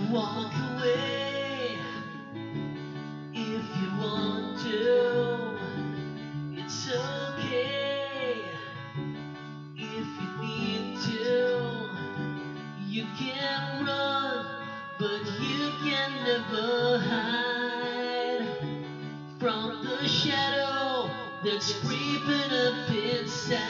walk away if you want to. It's okay if you need to. You can run, but you can never hide from the shadow that's creeping up inside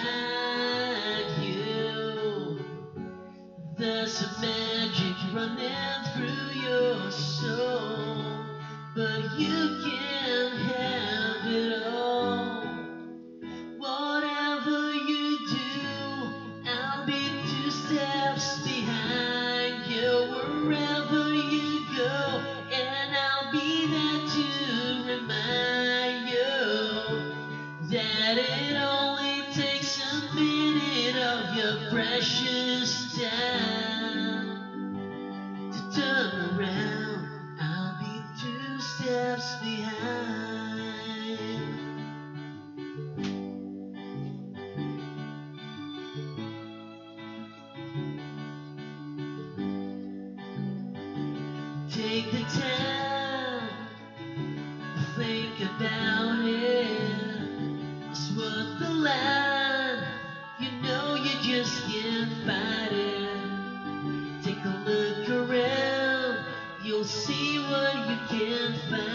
you. There's a magic running through your soul, but you can't have it all. Whatever you do, I'll be 2 steps behind you. Wherever you go, and I'll be there to remind you that it only takes a minute of your precious time to turn around. I'll be 2 steps behind. Take the time to think about it. It's worth the line. You know you just can't fight it. Take a look around. You'll see what you can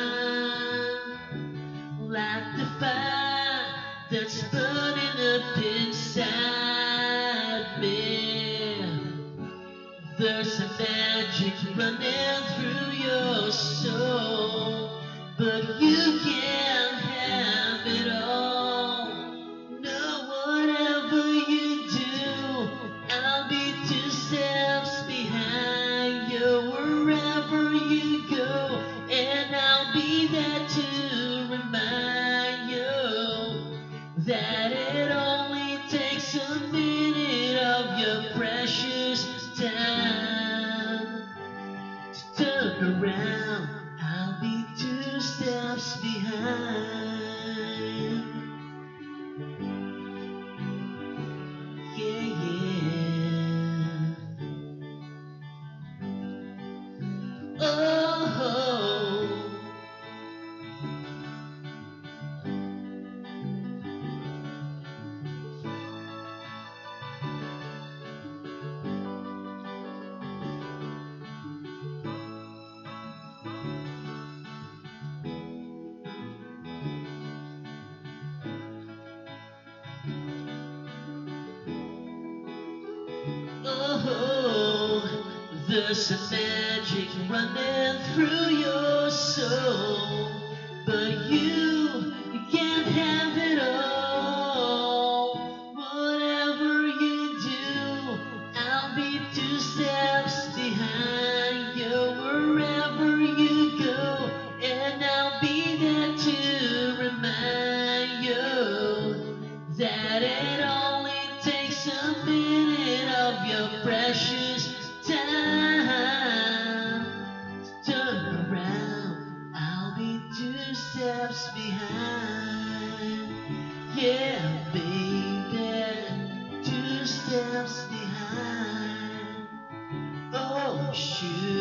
find. Like the fire that's burning up inside me. There's a magic running through your soul, but you can't have it all. No, whatever you do, I'll be 2 steps behind you. Wherever you go, and I'll be there to remind you that it only takes a minute of your precious time to turn around. I'll be 2 steps behind. Yeah, yeah. Oh, oh, there's a magic running through your soul, but you can't have it all. Whatever you do, I'll be 2 steps behind you. Wherever you go, and I'll be there to remind you that it only takes a minute of your precious time to turn around. I'll be 2 steps behind. Yeah, baby, 2 steps behind. Oh, shoot.